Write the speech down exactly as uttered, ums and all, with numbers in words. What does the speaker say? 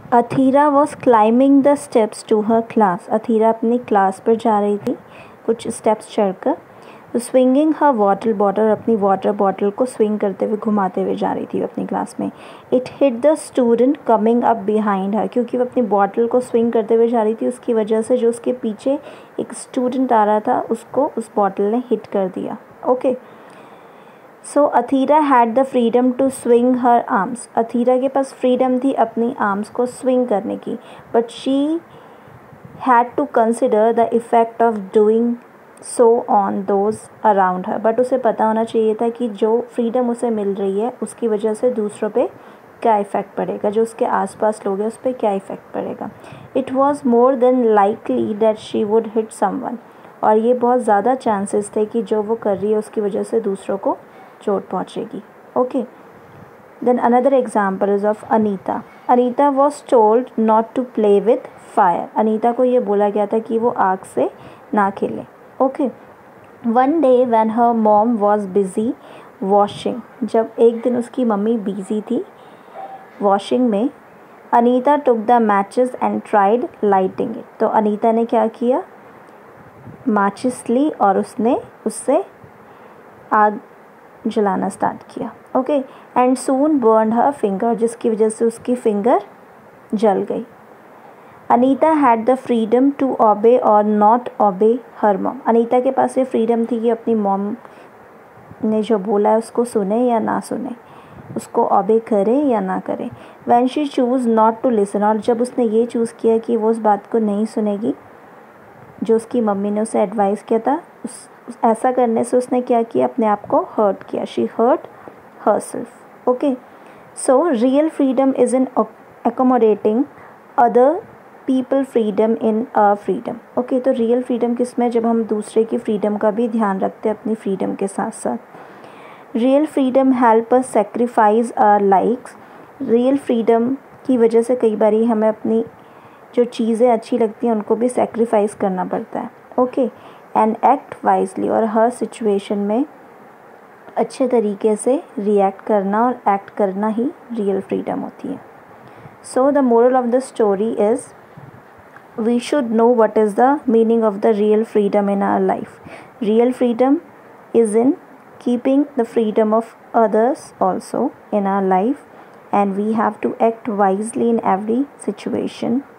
अथीरा was climbing the steps to her class. Athira अपनी class पर जा रही थी कुछ स्टेप्स चढ़कर। स्विंगिंग हर वाटर बॉटल, अपनी वाटर बॉटल को स्विंग करते हुए घुमाते हुए जा रही थी अपनी क्लास में। It hit the student coming up behind her, क्योंकि वो अपनी बॉटल को स्विंग करते हुए जा रही थी, उसकी वजह से जो उसके पीछे एक स्टूडेंट आ रहा था उसको उस बॉटल ने हिट कर दिया। Okay, so Athira had the freedom to swing her arms. Athira के पास फ्रीडम थी अपनी आर्म्स को स्विंग करने की, but she had to consider the effect of doing so on those around her. But उसे पता होना चाहिए था कि जो फ्रीडम उसे मिल रही है उसकी वजह से दूसरों पे क्या इफ़ेक्ट पड़ेगा, जो उसके आसपास लोग हैं उस पर क्या इफ़ेक्ट पड़ेगा। It was more than likely that she would hit someone, और ये बहुत ज़्यादा चांसेस थे कि जो वो कर रही है उसकी वजह से दूसरों को चोट पहुँचेगी। Okay, then another example is of Anita. Anita was told not to play with fire. Anita को ये बोला गया था कि वो आग से ना खेले। Okay, one day when her mom was busy washing, जब एक दिन उसकी मम्मी बिजी थी वॉशिंग में, Anita took the matches and tried lighting it. तो अनीता ने क्या किया, माचिस ली और उसने उससे आग जलाना स्टार्ट किया। Okay, and soon burn her finger, जिसकी वजह से उसकी फिंगर जल गई। Anita had the freedom to obey और not obey her mom. Anita के पास ये फ्रीडम थी कि अपनी मॉम ने जो बोला है उसको सुने या ना सुने, उसको ओबे करे या ना करे। When she choose not to listen, और जब उसने ये चूज़ किया कि वो उस बात को नहीं सुनेगी जो उसकी मम्मी ने उसे एडवाइस किया था, उस ऐसा करने से उसने क्या किया, अपने आप को हर्ट किया। She hurt herself. Okay, so real freedom is in accommodating other people freedom in a freedom. Okay, तो रियल फ्रीडम किस में, जब हम दूसरे की फ्रीडम का भी ध्यान रखते हैं अपनी फ्रीडम के साथ साथ। Real freedom help us sacrifice our likes. Real freedom की वजह से कई बार हमें अपनी जो चीज़ें अच्छी लगती हैं उनको भी सेक्रीफाइस करना पड़ता है। ओके, एंड एक्ट वाइजली, और हर सिचुएशन में अच्छे तरीके से रिएक्ट करना और एक्ट करना ही रियल फ्रीडम होती है। So the moral of the story is we should know what is the meaning of the real freedom in our life. Real freedom is in keeping the freedom of others also in our life, and we have to act wisely in every situation.